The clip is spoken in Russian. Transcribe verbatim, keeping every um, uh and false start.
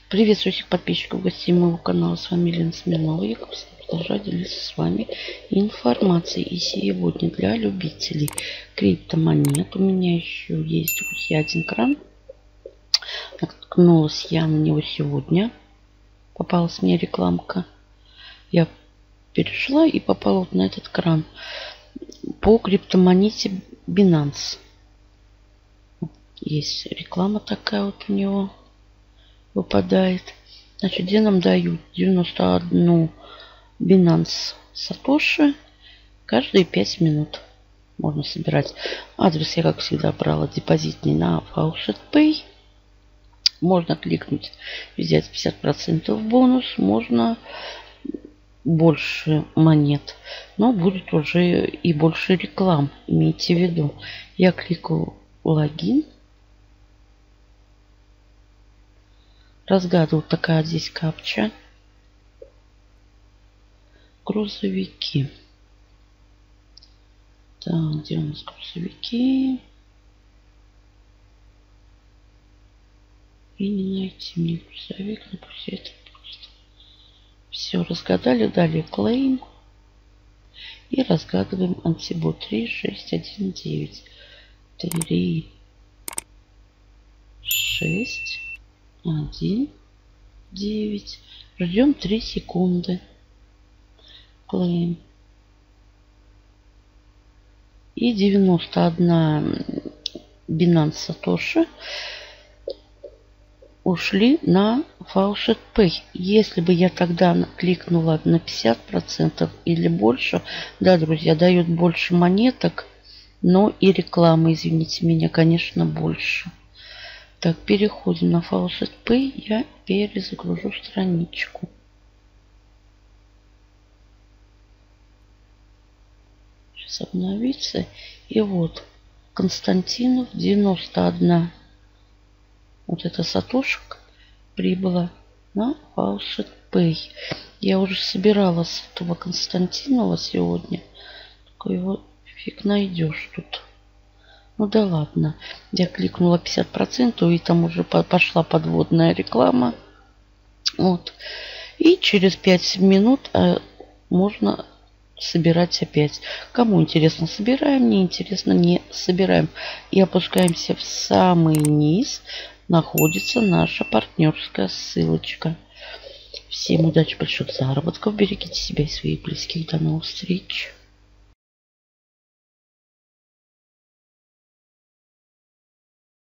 Приветствую всех подписчиков, гостей моего канала. С вами Елена Смирнова. Я продолжаю делиться с вами информацией. И сегодня для любителей криптомонет у меня еще есть друзья, один кран. Наткнулась я на него сегодня. Попалась мне рекламка. Я перешла и попала вот на этот кран. По криптомонете Binance. Есть реклама такая вот у него. Выпадает. Значит, где нам дают девяносто одну Binance Satoshi каждые пять минут. Можно собирать. Адрес я, как всегда, брала депозитный на FaucetPay. Можно кликнуть, взять пятьдесят процентов бонус. Можно больше монет. Но будет уже и больше реклам. Имейте в виду. Я кликаю логин. Разгадываю, такая здесь капча. Грузовики. Так, где у нас грузовики? И не найти мне грузовик. Ну, пусть это просто. Все, разгадали. Далее клейм. И разгадываем антибот три шесть один девять. три шесть один девять. Ждем три секунды. Клейм. И девяносто одна Binance Satoshi ушли на FaucetPay. Если бы я тогда кликнула на пятьдесят процентов или больше, да, друзья, дают больше монеток, но и рекламы, извините меня, конечно, больше. Так, переходим на FaucetPay. Я перезагружу страничку. Сейчас обновится. И вот Константинов девяносто одна. Вот эта сатошек прибыла на FaucetPay. Я уже собирала с этого Константинова сегодня. Только его фиг найдешь тут. Ну да ладно. Я кликнула пятьдесят процентов, и там уже пошла подводная реклама. Вот. И через пять минут а, можно собирать опять. Кому интересно, собираем. Не интересно, не собираем. И опускаемся в самый низ. Находится наша партнерская ссылочка. Всем удачи, больших заработков. Берегите себя и своих близких. До новых встреч.